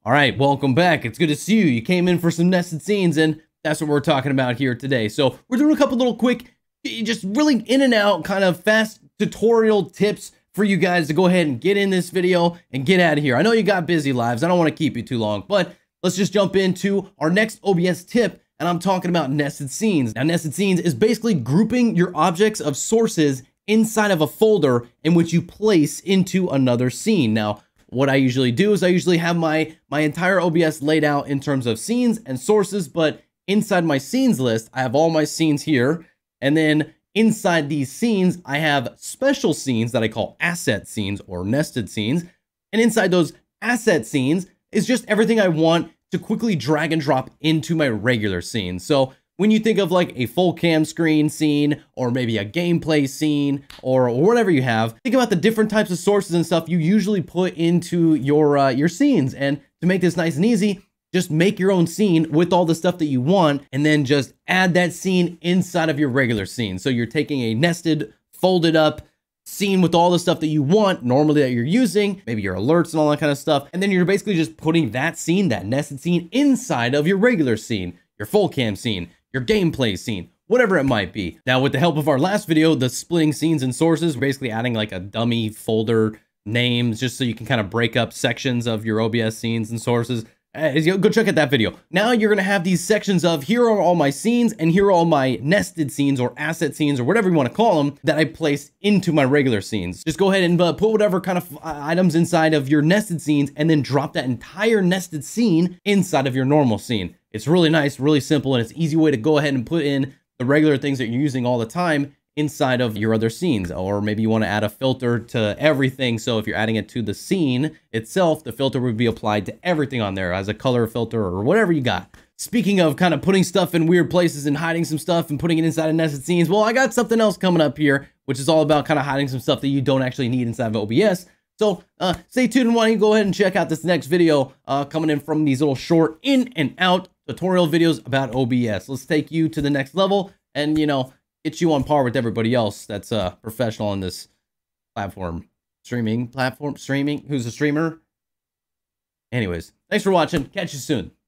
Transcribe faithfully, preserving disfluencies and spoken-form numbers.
All right, welcome back. It's good to see you. You came in for some nested scenes, and that's what we're talking about here today. So we're doing a couple little quick, just really in and out kind of fast tutorial tips for you guys to go ahead and get in this video and get out of here. I know you got busy lives. I don't want to keep you too long, but let's just jump into our next O B S tip, and I'm talking about nested scenes. Now, nested scenes is basically grouping your objects of sources inside of a folder in which you place into another scene. Now, what I usually do is I usually have my, my entire O B S laid out in terms of scenes and sources, but inside my scenes list, I have all my scenes here. And then inside these scenes, I have special scenes that I call asset scenes or nested scenes. And inside those asset scenes is just everything I want to quickly drag and drop into my regular scene. So when you think of like a full cam screen scene, or maybe a gameplay scene, or whatever you have, think about the different types of sources and stuff you usually put into your uh, your scenes. And to make this nice and easy, just make your own scene with all the stuff that you want, and then just add that scene inside of your regular scene. So you're taking a nested, folded up scene with all the stuff that you want normally that you're using, maybe your alerts and all that kind of stuff. And then you're basically just putting that scene, that nested scene, inside of your regular scene, your full cam scene, your gameplay scene, whatever it might be. Now, with the help of our last video, the splitting scenes and sources, basically adding like a dummy folder names just so you can kind of break up sections of your O B S scenes and sources. Uh, go check out that video. Now you're gonna have these sections of here are all my scenes and here are all my nested scenes or asset scenes or whatever you want to call them that I place into my regular scenes. Just go ahead and uh, put whatever kind of items inside of your nested scenes and then drop that entire nested scene inside of your normal scene. It's really nice, really simple, and it's an easy way to go ahead and put in the regular things that you're using all the time inside of your other scenes. Or maybe you want to add a filter to everything. So if you're adding it to the scene itself, the filter would be applied to everything on there as a color filter or whatever you got. Speaking of kind of putting stuff in weird places and hiding some stuff and putting it inside of nested scenes, well, I got something else coming up here, which is all about kind of hiding some stuff that you don't actually need inside of O B S. So uh, stay tuned, and why don't you go ahead and check out this next video uh, coming in from these little short in and out tutorial videos about O B S. Let's take you to the next level and, you know, get you on par with everybody else that's uh, professional on this platform, streaming platform, streaming, who's a streamer. Anyways, thanks for watching. Catch you soon.